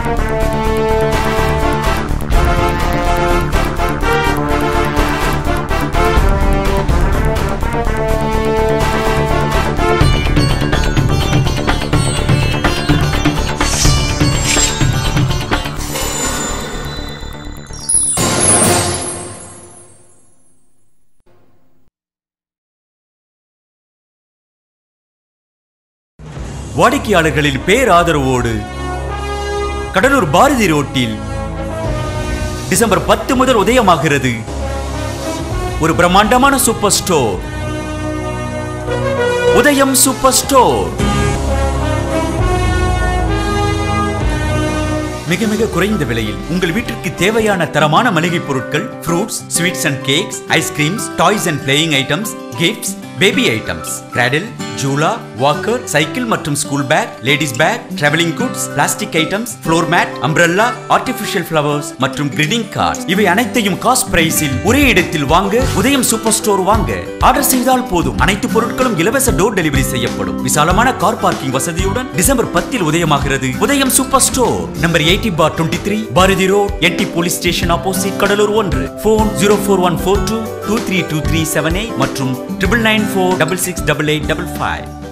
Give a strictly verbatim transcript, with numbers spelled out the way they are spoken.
வாடிக்கையாளர்களின் பேராதரவோடு கடலூர் பாரதி ரோட்டில் டிசம்பர் பத்து முதல் உதயமாகிறது ஒரு பிரம்மாண்டமான super store, Udhayam super store. மிக மிக குறைந்த விலையில் உங்கள் வீட்டிற்கு தேவையான தரமான மளிகை பொருட்கள், fruits, sweets and cakes, ice creams, toys and playing items, gifts, baby items, cradle, ஜூலா, வாக்கர், சைக்கிள் மற்றும் school bag, ladies bag, travelling goods, plastic items, floor mat, umbrella, artificial flowers மற்றும் கிரீட்டிங் கார்ட்ஸ் இவை அனைத்தையும் காஸ்ட் பிரைஸில் ஒரே இடத்தில் வாங்க உதயம் super store வாங்க. ஆர்டர் செய்தால் போதும், அனைத்து பொருட்களும் இலவச டோர் டெலிவரி செய்யப்படும். விசாலமான கார் பார்க்கிங் வசதியுடன் டிசம்பர் பத்தில் உதயமாகிறது Udhayam super store. Number eighty four twenty three Bharathi road, N T police station opposite, Cuddalore ஒன்று. Phone zero four one four two two three two three seven eight மற்றும் triple nine four double six double eight double five.